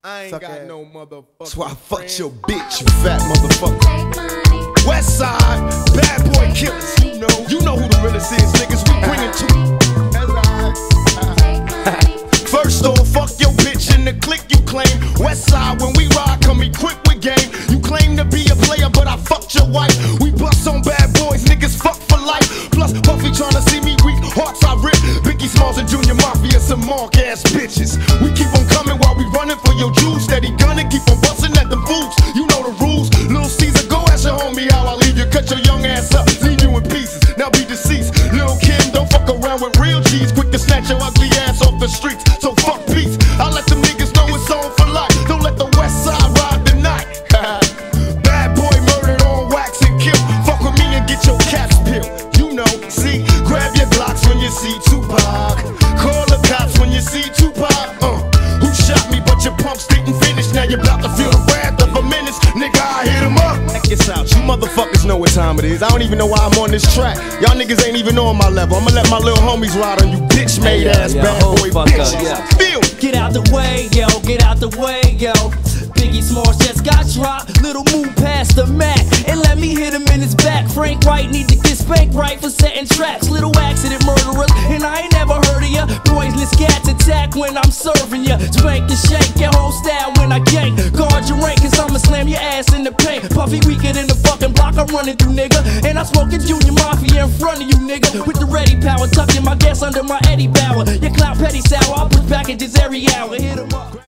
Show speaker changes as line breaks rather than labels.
I ain't got no motherfucker.
That's why I fucked your bitch, you fat motherfucker. West side, bad boy killers. You know who the realest is, niggas. We bring it to you. First off, fuck your bitch in the clique you claim. West side, when we ride, come equipped with game. You claim to be a player, but I fucked your wife. We bust on bad boys, niggas fuck for life. Plus, Puffy tryna see me weak, hearts I rip. Biggie Smalls and Junior Mafia, some mark ass bitches. We keep on coming while we running for your Jews. Steady gunning, keep on busting at them fools. You know the rules. Lil Caesar, go ask your homie how I leave you. Cut your young ass up, leave you in pieces. Now be deceased. Lil Kim, don't fuck around with real G's. Quick to snatch your ugly ass off the streets. So fuck peace. I let them niggas know it's on for life. Don't let the West Side ride the night. Bad boy murdered on wax and kill. Fuck with me and get your caps peeled. You know, see, grab your Glocks when you see Tupac. Call the cops when you see Tupac. Who shot me but your pumps didn't finish. Now you're about to feel the wrath of a menace. Nigga, I hit him up. Check this out, you motherfuckers know what time it is. I don't even know why I'm on this track. Y'all niggas ain't even on my level. I'ma let my little homies ride on you bitch made ass bad boy bitches. Feel me.
Get out the way, yo, get out the way, yo. Biggie Smalls just got dropped. Little move past the Mac and let me hit him in his back. Frank White need to get spanked right for setting traps. Little accident murderers, and I ain't never heard of ya. Poisonous cats attack when I'm serving ya. Spank and shake your whole style when I gank. Guard your rank, cause I'ma slam your ass in the paint. Puffy weaker than the fucking block I'm running through, nigga. And I smoking Junior Mafia in front of you, nigga. With the ready power, tucking my gas under my Eddie Bauer. Your clout petty sour, I'll push packages every hour. Hit 'em up.